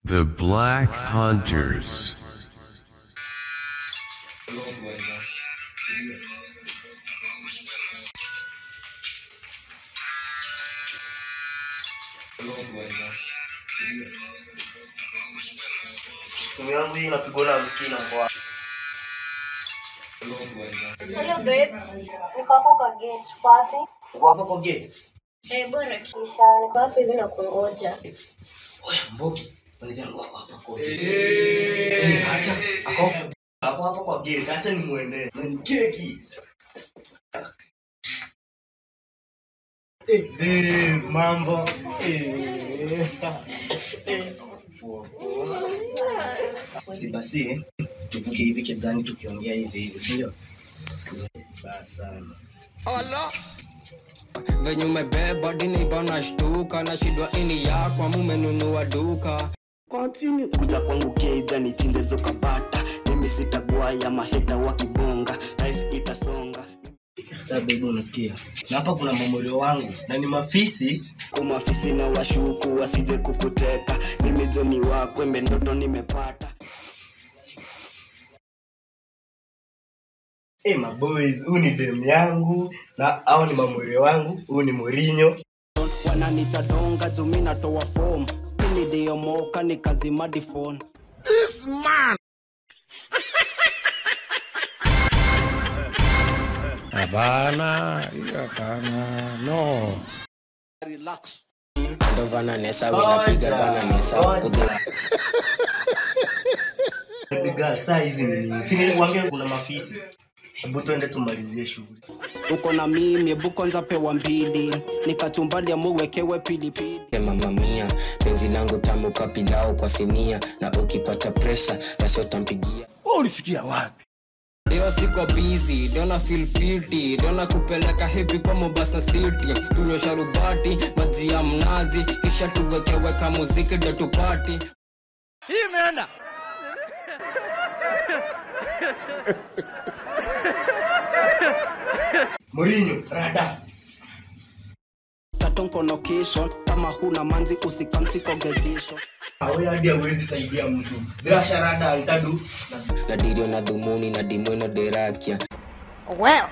The Black Hunters. Hello babe, niko hapo kwa gate. Wapi? Uko hapo kwa gate? Bora kisha niko hapo hivi na kungoja. Oya Mbogi, malizia hapa kwa gate. Acha hapo kwa gate, acha nimuende. Ni keki. Mambo. Si basi tuvuke hivi kizani tukiongea hivi sio? Basa. Allah venye umebeba dini bana shtuka na shidwa ini yako mumenunua duka. Continue kuja kwangu keja ni chinje zoka bata. Mimi sitagua ya maheta wa kibonga. Life itasonga. Sasa baby unasikia? Na hapa kuna mamorio wangu na ni mafisi. Kwa mafisi na washuku wasije kukuteka. Mimi jomi wako mbe ndoto nimepata. Maboys, huu ni dem yangu na hao ni mamorio wangu, huu ni Mourinho. Wananita donga jumi natoa form. Skini dio moka ni kazi madi phone. This man. Habana, no. Relax. Ndo vana nesa wina figure vana nesa. Biga size ni sini wambia kuna mafisi. Hebu tuende tumalizie shughuli. Uko na mimi hebu kwanza pewa mbili. Nikachumbali ya muwekewe pilipili. Mama mia, penzi langu tamu kapilao kwa sinia. Na ukipata pressure, rasho tampigia. Ulisikia wapi? Leo siko busy, dona feel filthy. Dona kupeleka heavy kwa Mombasa City. Tunywe sharubati, maji ya mnazi. Kisha tuwekeweka muziki ndo tupati. Hii imeenda. Mourinho, rada. Satonko location, kama huna manzi usikamsi kogedisho. Awe hadi hawezi saidia mtu. Drasha rada antadu. Na dirio na dhumuni na dimweno derakia. Wow.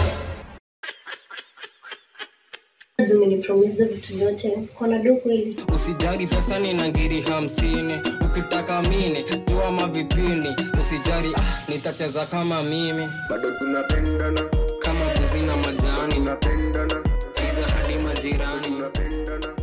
Zumini promise vitu zote. Kona do kweli. Usijari pesa ni ngiri 50. Ukitaka mine, toa mavipini. Usijari nitacheza kama mimi. Bado tunapendana Kama buzi na majani. Tunapendana Iza hadi majirani. Tunapendana